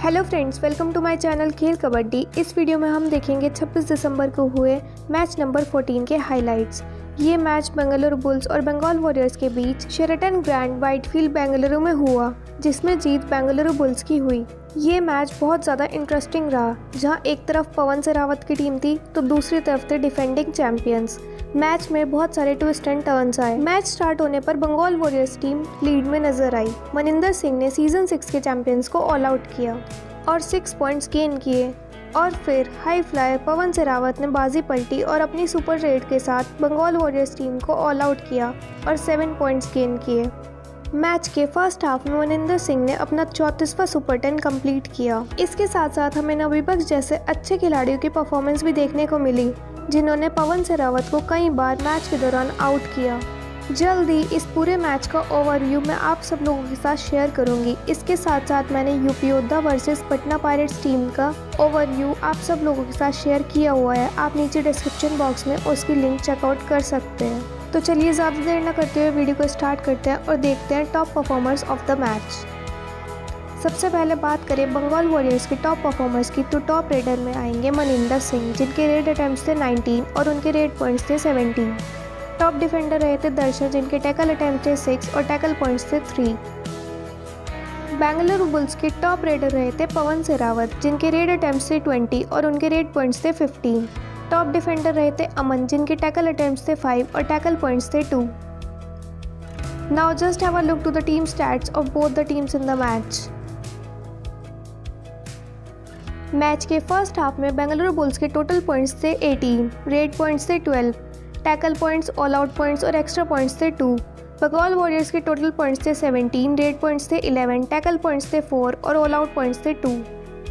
Hello friends, welcome to my channel Khel Kabaddi. इस video में हम देखेंगे 26 दिसंबर को हुए मैच नंबर 14 के हाइलाइट्स। ये मैच बेंगलुरु बुल्स और बंगाल वॉरियर्स के बीच शेरटन ग्रैंड व्हाइटफील्ड बेंगलुरु में हुआ, जिसमें जीत बेंगलुरु बुल्स की हुई। ये मैच बहुत ज़्यादा इंटरेस्टिंग रहा, जहां एक तरफ पवन सेहरावत की टीम थी तो दूसरी तरफ थे डिफेंडिंग चैंपियंस। मैच में बहुत सारे ट्विस्ट एंड टर्न्स आए। मैच स्टार्ट होने पर बंगाल वॉरियर्स टीम लीड में नजर आई। मनिंदर सिंह ने सीजन 6 के चैंपियंस को ऑल आउट किया और 6 पॉइंट्स गेन किए, और फिर हाई फ्लायर पवन सेहरावत ने बाजी पलटी और अपनी सुपर रेड के साथ बंगाल वॉरियर्स टीम को ऑल आउट किया और 7 पॉइंट्स गेन किए। मैच के फर्स्ट हाफ में मनिंदर सिंह ने अपना 34वां सुपर 10 कंप्लीट किया। इसके साथ साथ हमें नवविपक्ष जैसे अच्छे खिलाड़ियों की परफॉर्मेंस भी देखने को मिली, जिन्होंने पवन सेहरावत को कई बार मैच के दौरान आउट किया। जल्दी इस पूरे मैच का ओवरव्यू मैं आप सब लोगों के साथ शेयर करूंगी। इसके साथ साथ मैंने UP Yoddha versus Patna pirates team का ओवरव्यू आप सब लोगों के साथ शेयर किया हुआ है। आप नीचे डिस्क्रिप्शन बॉक्स में उसकी लिंक चेकआउट कर सकते हैं। तो चलिए ज़्यादा देर न करते हुए वीडियो को स्टार्ट करते हैं और देखते हैं top performers of the match. सबसे पहले बात करें बंगाल वॉरियर्स के टॉप परफॉर्मर्स की, तो टॉप रेडर में आएंगे मनिंदर सिंह, जिनके रेड अटेम्प्ट्स थे 19 और उनके रेड पॉइंट्स थे 17। टॉप डिफेंडर रहे थे दर्शन, जिनके टैकल अटेम्प्ट थे 6 और टैकल पॉइंट्स थे 3। बेंगलुरु बुल्स के टॉप रेडर रहे थे पवन सेहरावत, जिनके रेड अटेम्प्ट्स थे 20 और उनके रेड पॉइंट्स थे 15। टॉप डिफेंडर रहे थे अमन, जिनके टैकल अटेम्प्ट्स थे 5 और टैकल पॉइंट्स थे 2। Now just have a look to the team stats of both the teams in the match. Match के फर्स्ट हाफ में बेंगलुरु बुल्स के टोटल पॉइंट्स थे 18, रेड पॉइंट्स थे 12, tackle points, all out points और extra points थे 2। Bengal warriors के total points थे 17, red points थे 11, टैकल पॉइंट्स थे 4 और ऑल आउट पॉइंट्स थे 2।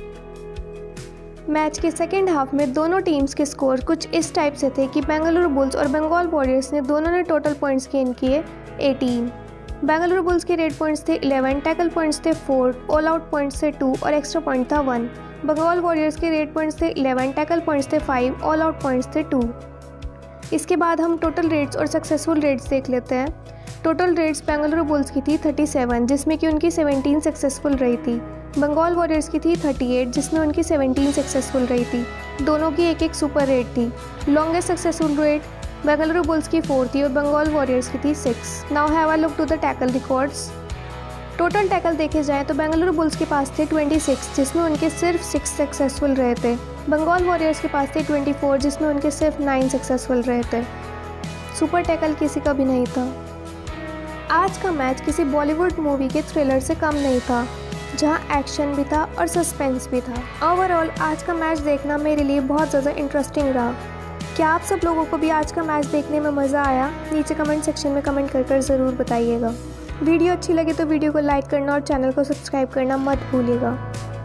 मैच के सेकेंड हाफ में दोनों टीम्स के स्कोर कुछ इस टाइप से थे कि बेंगलुरु बुल्स और बंगाल वॉरियर्स ने दोनों ने टोटल पॉइंट्स गेन किए 18। बेंगलुरु बुल्स के रेड पॉइंट्स थे 11, टैकल पॉइंट्स थे 4, ऑल आउट पॉइंट्स थे 2 और एक्स्ट्रा पॉइंट था 1। बंगाल वॉरियर्स के रेड पॉइंट्स थे 11, टैकल पॉइंट्स थे 5, ऑल आउट पॉइंट्स थे 2। इसके बाद हम टोटल रेट्स और सक्सेसफुल रेट्स देख लेते हैं। टोटल रेट्स बेंगलुरु बुल्स की थी 37, जिसमें कि उनकी 17 सक्सेसफुल रही थी। बंगाल वॉरियर्स की थी 38, जिसमें उनकी 17 सक्सेसफुल रही थी। दोनों की एक सुपर रेट थी। Longest successful raid Bengaluru bulls की 4 थी और बंगाल वॉरियर्स की थी 6। Now have a look to the tackle records. Total tackle देखे जाए तो बेंगलुरु बुल्स के पास थे 26, जिसमें उनके सिर्फ 6 सक्सेसफुल रहे थे। बंगाल वॉरियर्स के पास थे 24, जिसमें उनके सिर्फ 9 सक्सेसफुल रहे थे। सुपर टैकल किसी का भी नहीं था। आज का मैच किसी बॉलीवुड मूवी के थ्रिलर से कम नहीं था, जहां एक्शन भी था और सस्पेंस भी था। ओवरऑल आज का मैच देखना मेरे लिए बहुत ज़्यादा इंटरेस्टिंग रहा। क्या आप सब लोगों को भी आज का मैच देखने में मज़ा आया? नीचे कमेंट सेक्शन में कमेंट कर ज़रूर बताइएगा। वीडियो अच्छी लगी तो वीडियो को लाइक करना और चैनल को सब्सक्राइब करना मत भूलिएगा।